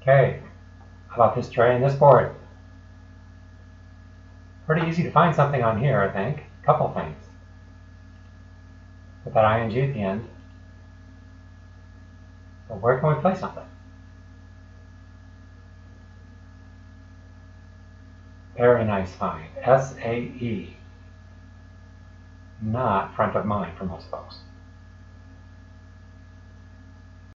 Okay, how about this tray and this board? Pretty easy to find something on here, I think. A couple things. Put that ing at the end. But where can we play something? Very nice find. SAE. Not front of mind for most folks.